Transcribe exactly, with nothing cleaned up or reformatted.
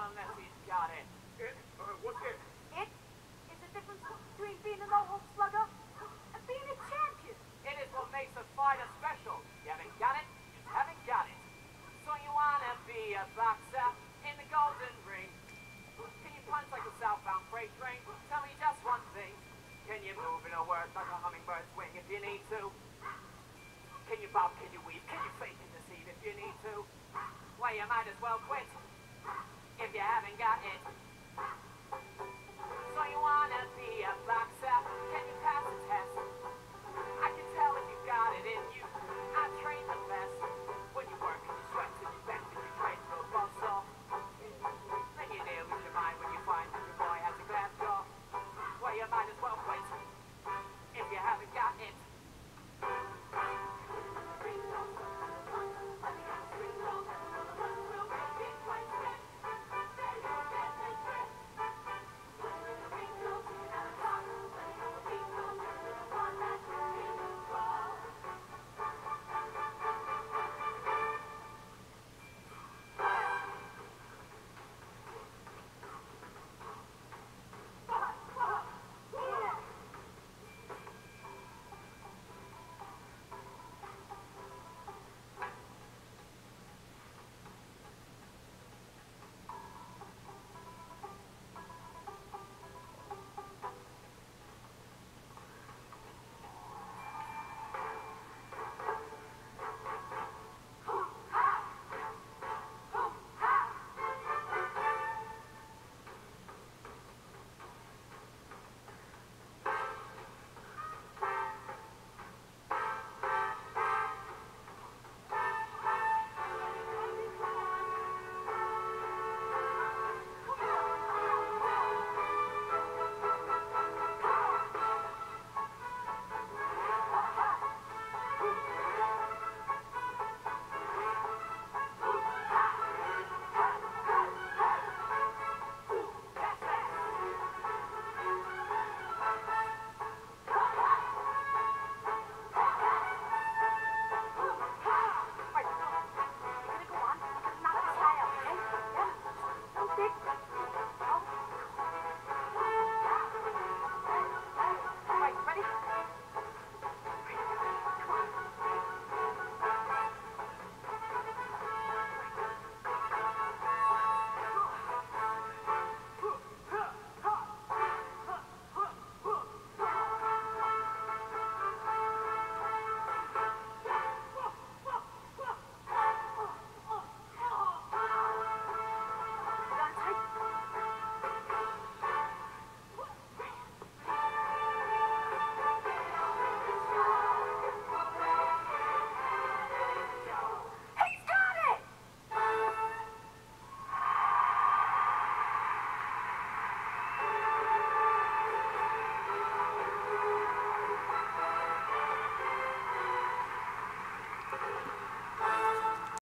unless he's got it. It? Uh, what's it? It is the difference between being an old slugger and being a champion. It is what makes a fighter special. You haven't got it, you haven't got it. So you wanna be a boxer in the golden ring? Can you punch like a southbound freight train? Tell me just one thing. Can you move in a word like a hummingbird's wing if you need to? Can you bob, can you weave, can you fake and deceive if you need to? Well, you might as well quit if you haven't got it.